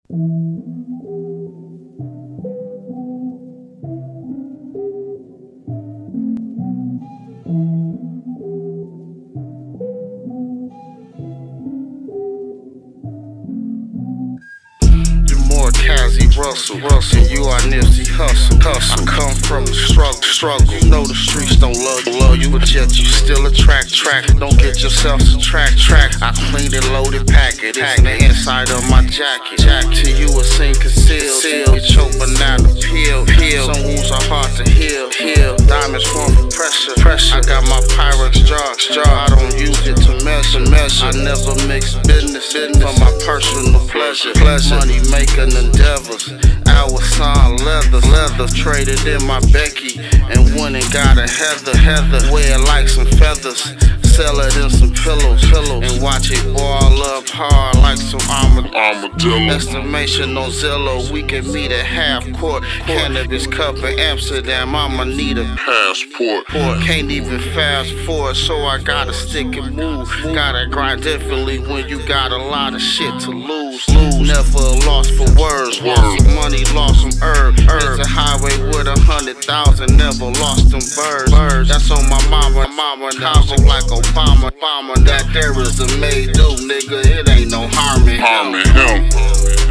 Cazzie, Russel, you are Nipsey Hussle. I come from the struggle. Know the streets don't love you, but yet you still attract. Don't get yourself to track. I cleaned and loaded, pack it. It's in the inside of my jacket. To you a scene concealed. You choke banana peel. Some wounds are hard to heal. Diamonds form from pressure. I got my Pyrex jar. I don't use it to measure. I never mix business for my personal pleasure. Money making endeavors. Our son leather traded in my Becky and went and got a Heather. Wear it like some feathers. Sell it in some pillows and watch it boil up hard like some armadillo. Estimation on Zillow, we can meet at half court. Cannabis cup in Amsterdam, I'ma need a passport. Can't even fast forward, so I gotta stick and move. Gotta grind differently when you got a lot of shit to lose. Never lost for words. Lost some money, lost some herb. It's a highway with 100,000, never lost them birds. That's on my mama, housing like Obama. That there is a made do, nigga. It ain't no harming him.